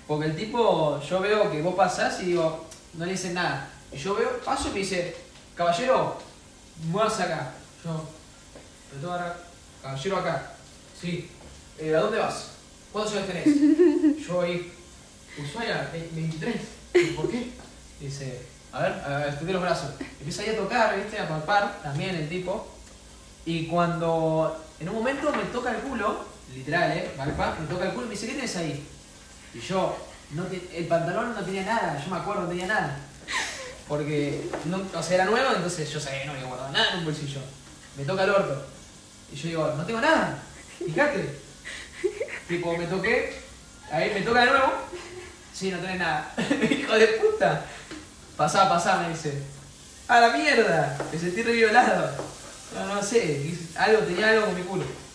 Porque el tipo, yo veo que vos pasás y digo, no le dicen nada. Y yo veo, paso y me dice, caballero, muévase acá. Yo, me toco acá, caballero acá. Sí. ¿A dónde vas? ¿Cuántos años tenés? Yo ahí, Ushuaia, 23. ¿Por qué? Dice, a ver, extendí los brazos. Empieza ahí a tocar, ¿viste? A palpar, también el tipo. Y cuando en un momento me toca el culo, literal, palpa, me toca el culo y me dice, ¿qué tenés ahí? Y yo, el pantalón no tenía nada, yo me acuerdo, no tenía nada. Porque, no, o sea, era nuevo, entonces yo sabía que no había guardado nada en un bolsillo. Me toca el orto. Y yo digo, no tengo nada, fíjate. Tipo, me toqué, ahí me toca de nuevo. Sí, no tenés nada. Hijo de puta. Pasá, me dice. ¡A la mierda! Me sentí re violado. No sé, tenía algo con mi culo.